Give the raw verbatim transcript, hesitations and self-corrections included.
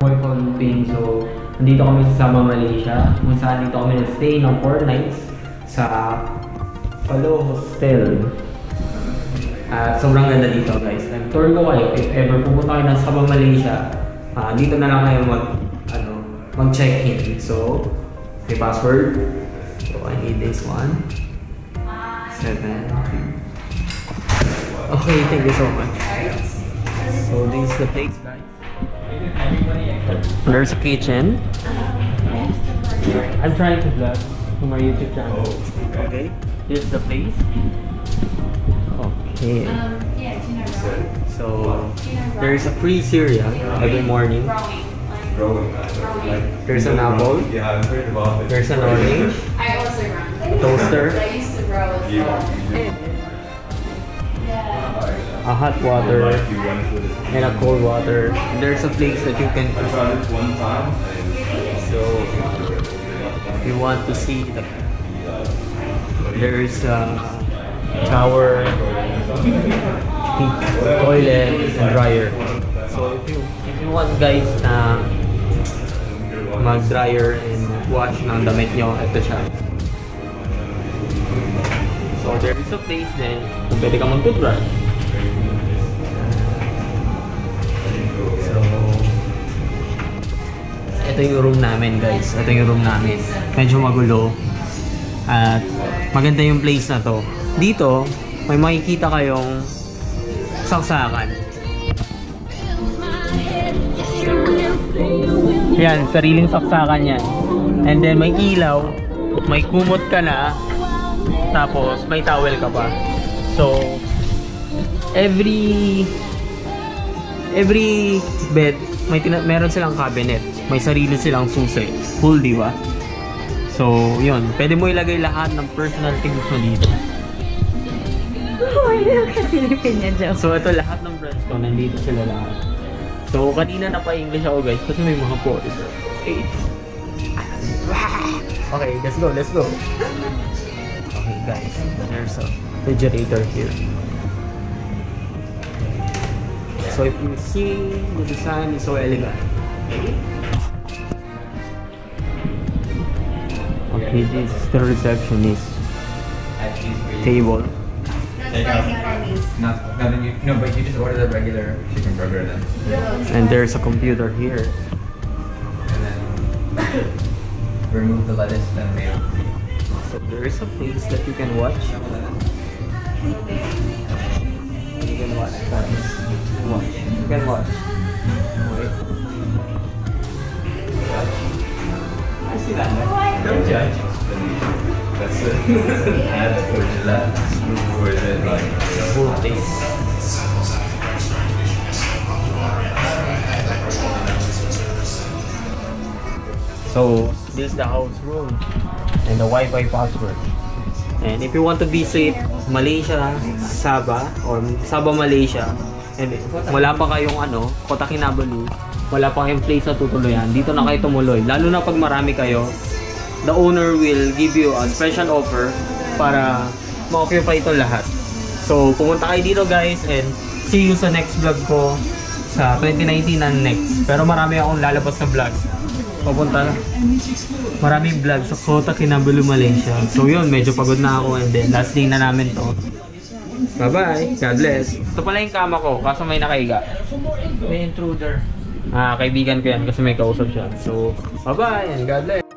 Philippines. So, nandito kami sa Sabah, Malaysia. Kung saan dito kami nag-stay ng four nights sa Palo Hostel. At uh, sobrang ganda dito guys. Nag-tour ko kayo if ever pupunta kayo ng Sabah, Malaysia. Uh, dito na lang kayo mag, ano, mag-check-in. So, may password. So, I need this one. Seven. Okay, thank you so much. So, this is the place guys. There's a kitchen. I'm trying to vlog to my YouTube channel. Okay, this is the place. Okay. So there's a free cereal every morning. There's an apple. There's an orange. A toaster. A hot water and a cold water. There's a place that you can so if you want to see the there's a shower, toilet and dryer. So if you if you want guys na mag dryer and wash ng damit nyo, ito siya. So there is a place then kung pwede ka mag-toothbrush. Ito yung room namin guys. Ito yung room namin. Medyo magulo. At maganda yung place na to. Dito, may makikita kayong saksakan. Yan, sariling saksakan yan. And then may ilaw. May kumot ka na. Tapos may towel ka pa. So, every every bed, may meron silang cabinet. May sarili silang susi. Cool, di ba? So, yun. Pwede mo ilagay lahat ng personal things mo dito. Why na kasilipin niya, Joe? So, ito lahat ng brands ko. Nandito sila lahat. So, kanina na pa-English ako, guys. Kasi may mga photos. Eight. Okay, let's go, let's go. Okay, guys. There's a refrigerator here. So, if you see, the design is so elegant. Okay, this is the receptionist table. Not, not you, no, but you just order the regular chicken burger then. And there's a computer here. And then remove the lettuce and mayo. So there is a place that you can watch. You can watch guys. Watch. You can watch. Wait. I see that. Don't judge. That's it. Ad for Gillette. Or is it like Full taste. So this is the house room and the Wi-Fi password. And if you want to visit Malaysia, Sabah or Sabah, Malaysia, and wala pa kayong ano, Kota Kinabalu, wala pa kayong place na tutuluyan, dito na kayo tumuloy. Lalo na pag marami kayo, the owner will give you a special offer para ma-occupy ito lahat. So, pumunta kayo dito guys and see you sa next vlog ko sa twenty nineteen na next. Pero marami akong lalabas na vlog. Papunta na. Maraming vlog sa Kota Kinabalu, Malaysia. So yun, medyo pagod na ako and then last day na namin to. Bye-bye. God bless. Ito pala yung kama ko, kaso may nakaiga. May intruder. Ah, kaibigan ko yan kasi may kausap siya. So, bye-bye and God bless.